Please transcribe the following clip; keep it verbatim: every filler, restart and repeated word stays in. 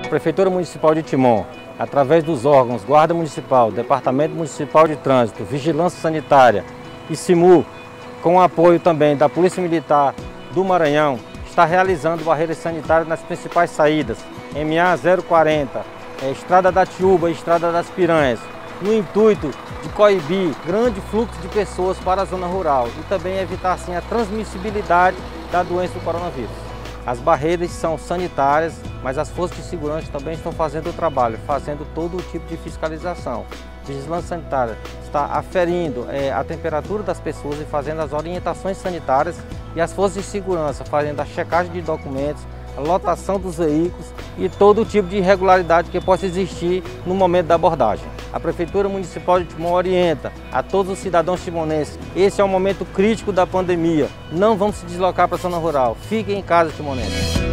A Prefeitura Municipal de Timon, através dos órgãos Guarda Municipal, Departamento Municipal de Trânsito, Vigilância Sanitária e SIMU, com o apoio também da Polícia Militar do Maranhão, está realizando barreiras sanitárias nas principais saídas, M A zero quarenta, é, Estrada da Tiúba e Estrada das Piranhas, no intuito de coibir grande fluxo de pessoas para a zona rural e também evitar assim a transmissibilidade da doença do coronavírus. As barreiras são sanitárias, mas as forças de segurança também estão fazendo o trabalho, fazendo todo o tipo de fiscalização. A Vigilância Sanitária está aferindo é, a temperatura das pessoas e fazendo as orientações sanitárias, e as forças de segurança fazendo a checagem de documentos, a lotação dos veículos e todo o tipo de irregularidade que possa existir no momento da abordagem. A Prefeitura Municipal de Timon orienta a todos os cidadãos timonenses: esse é um momento crítico da pandemia, não vamos se deslocar para a zona rural, fiquem em casa, timonenses.